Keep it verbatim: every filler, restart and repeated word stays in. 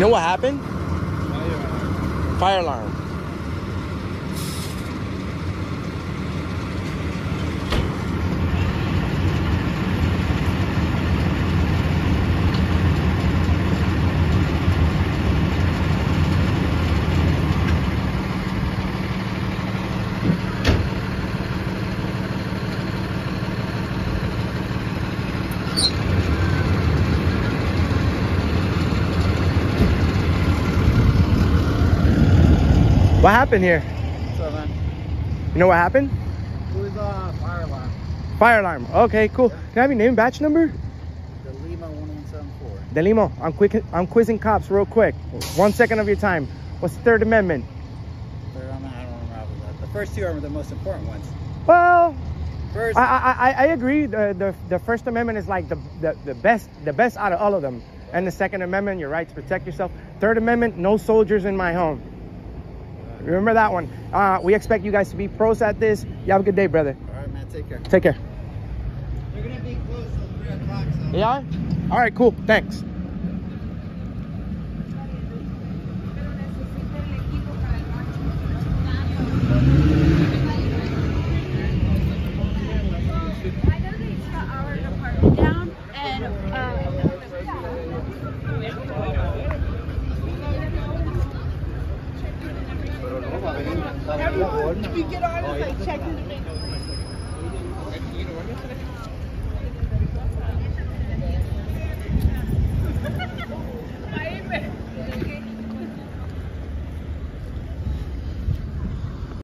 know what happened? Fire alarm. Fire alarm. What happened here? What's up, man? You know what happened? It was a uh, fire alarm. Fire alarm. Okay, cool. Yeah. Can I have your name and batch number? The Lima one one seven four. Delimo, I'm quick. I'm quizzing cops real quick. One second of your time. What's the Third Amendment? Third Amendment, I don't remember that. The first two are the most important ones. Well, First, I I, I agree. The, the the First Amendment is like the, the the best the best out of all of them. And the Second Amendment, your right to protect yourself. Third Amendment, no soldiers in my home. Remember that one. Uh, we expect you guys to be pros at this. You have a good day, brother. all right, man. Take care. Take care. They're gonna be closed till three o'clock. So. Yeah. All right. Cool. Thanks. We get on, it's like checking the thing. Ay,